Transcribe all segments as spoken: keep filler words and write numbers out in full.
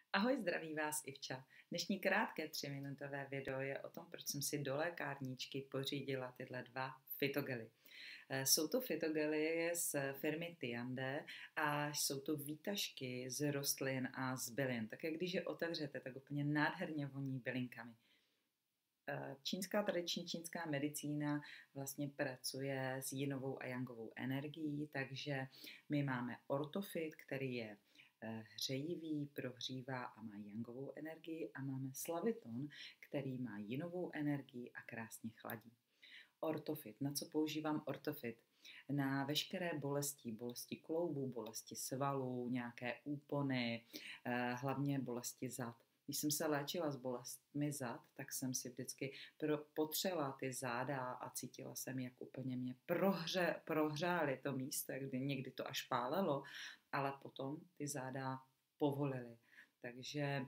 Ahoj, zdraví vás Ivča. Dnešní krátké tříminutové video je o tom, proč jsem si do lékárničky pořídila tyhle dva fitogely. Eh, Jsou to fitogely z firmy Tiande a jsou to výtažky z rostlin a z bylin. Tak jak když je otevřete, tak úplně nádherně voní bylinkami. Eh, Čínská tradiční čínská medicína vlastně pracuje s jinovou a jangovou energií, takže my máme ortofit, který je eh, hřejivý, prohřívá a má jangovou energii, a máme slaviton, který má jinovou energii a krásně chladí. Ortofit. Na co používám ortofit? Na veškeré bolesti, bolesti kloubů, bolesti svalů, nějaké úpony, eh, hlavně bolesti zad. Když jsem se léčila s bolestmi zad, tak jsem si vždycky pro, potřela ty záda a cítila jsem, jak úplně mě prohře, prohřály to místo, jak někdy to až pálelo, ale potom ty záda povolily. Takže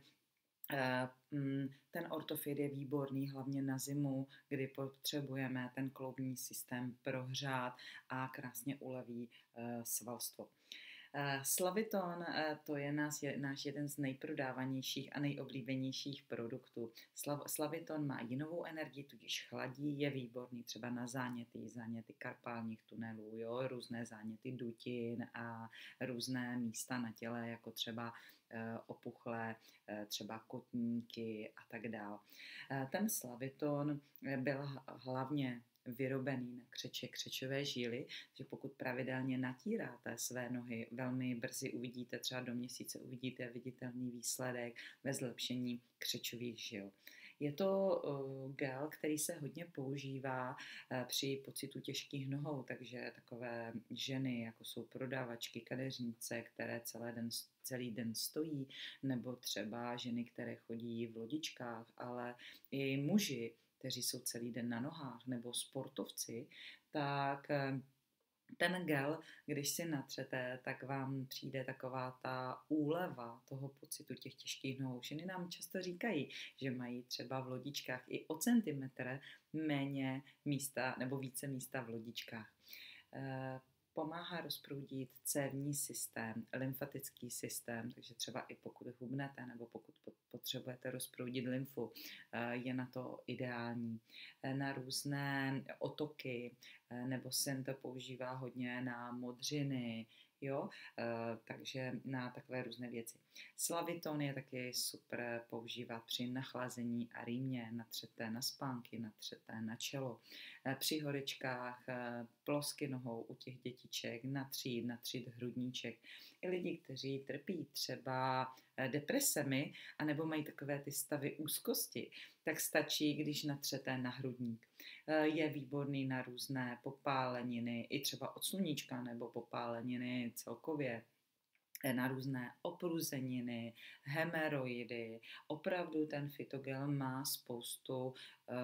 ten ortofit je výborný hlavně na zimu, kdy potřebujeme ten kloubní systém prohřát a krásně uleví svalstvo. Slaviton, to je nás, je náš jeden z nejprodávanějších a nejoblíbenějších produktů. Slaviton má jinovou energii, tudíž chladí, je výborný třeba na záněty, záněty karpálních tunelů, jo, různé záněty dutin a různé místa na těle, jako třeba opuchlé, třeba kotníky a tak dále. Ten slaviton byl hlavně vyrobený na křeče, křečové žíly, že pokud pravidelně natíráte své nohy, velmi brzy uvidíte, třeba do měsíce uvidíte viditelný výsledek ve zlepšení křečových žil. Je to gel, který se hodně používá při pocitu těžkých nohou, takže takové ženy, jako jsou prodavačky, kadeřnice, které celý den, celý den stojí, nebo třeba ženy, které chodí v lodičkách, ale i muži, kteří jsou celý den na nohách, nebo sportovci, tak ten gel, když si natřete, tak vám přijde taková ta úleva toho pocitu těch těžkých nohou. Ženy nám často říkají, že mají třeba v lodičkách i o centimetr méně místa nebo více místa v lodičkách. Pomáhá rozproudit cévní systém, lymfatický systém, takže třeba i pokud hubnete nebo pokud potřebujete rozproudit lymfu, je na to ideální. Na různé otoky, nebo se to používá hodně na modřiny, jo, takže na takové různé věci. Slaviton je taky super používat při nachlazení a rýmě, natřeté na spánky, natřeté na čelo, při horečkách, plosky nohou u těch dětiček, natřít, natřít hrudníček. I lidi, kteří trpí třeba depresemi, anebo mají takové ty stavy úzkosti, tak stačí, když natřete na hrudník. Je výborný na různé popáleniny, i třeba od sluníčka, nebo popáleniny celkově, na různé opruzeniny, hemeroidy. Opravdu ten fitogel má spoustu uh,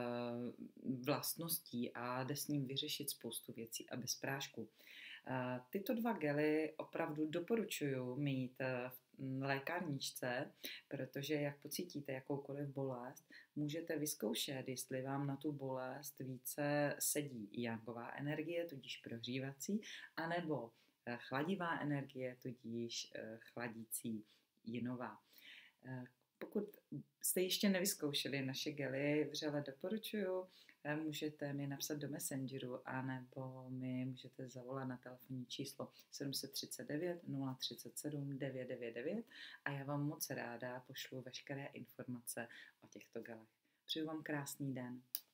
vlastností a jde s ním vyřešit spoustu věcí a bez prášku. Uh, tyto dva gely opravdu doporučuji mít v lékárničce, protože jak pocítíte jakoukoliv bolest, můžete vyzkoušet, jestli vám na tu bolest více sedí jangová energie, tudíž prohřívací, anebo chladivá energie, tudíž chladící jinová. Pokud jste ještě nevyzkoušeli naše gely, vřele doporučuju, můžete mi napsat do Messengeru, anebo mi můžete zavolat na telefonní číslo sedm set třicet devět nula třicet sedm devět devět devět a já vám moc ráda pošlu veškeré informace o těchto gelech. Přeju vám krásný den.